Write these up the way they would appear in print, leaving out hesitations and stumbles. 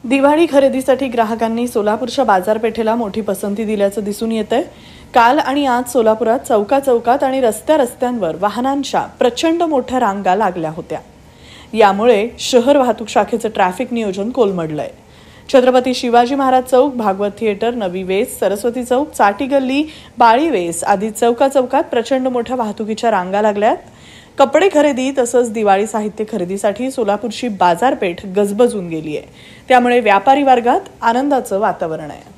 दिवाळी खरेदीसाठी ग्राहकांनी सोलापूरच्या बाजारपेठेला मोठी पसंती दिल्याचं दिसून येतंय। काल आणि आज सोलापुरात चौकात आणि रस्त्यांवर वाहनांच्या प्रचंड मोठ्या रांगा लागल्या होत्या। यामुळे शहर वाहतूक शाखेचं ट्रॅफिक नियोजन कोलमडलंय। छत्रपती शिवाजी महाराज चौक, भागवत थिएटर, नवी वेस, सरस्वती चौक, चाटी गल्ली, बाळी वेस आदी चौकात प्रचंड मोठ्या वाहतुकीच्या रांगा लागल्यात। कपडे खरेदी तसंच दिवाळी साहित्य खरेदीसाठी सोलापूरची बाजारपेठ गजबजून गेली आहे। त्यामुळे व्यापारी वर्गात आनंदाचं वातावरण आहे।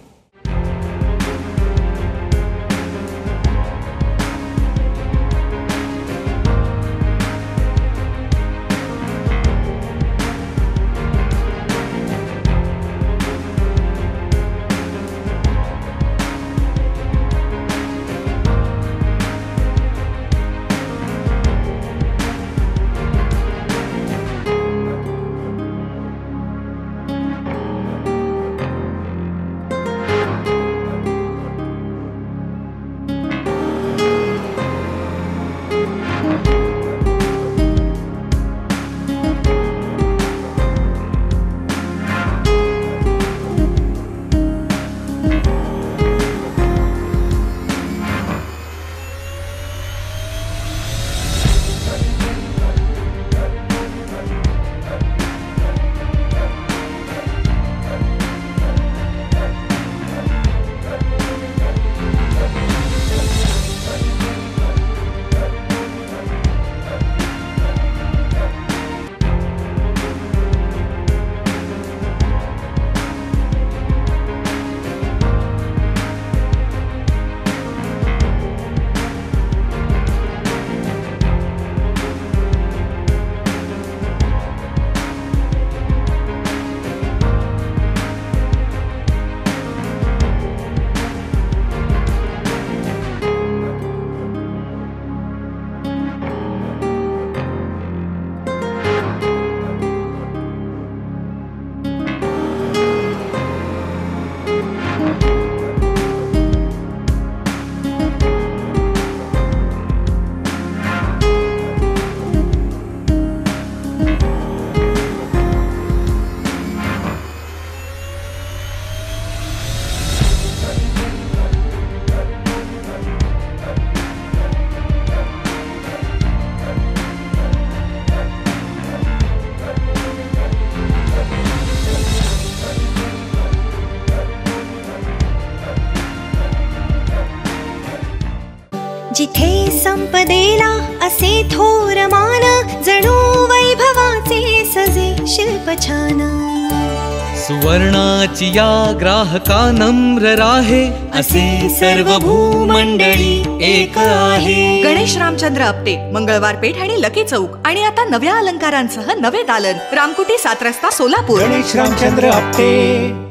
जिथे संपदेला असे थोर मान, जणू वैभवाचे सजे शिल्प छान। सुवर्णाची या ग्राहका नम्र राहे, असे सर्व भूमंडळी एक आहे। गणेश रामचंद्र आपटे, मंगळवार पेठ आणि लकी चौक, आणि आता नव्या अलंकारांसह नवे दालन, रामकुटी 7 रस्ता सोलापूर। गणेश रामचंद्र आपटे।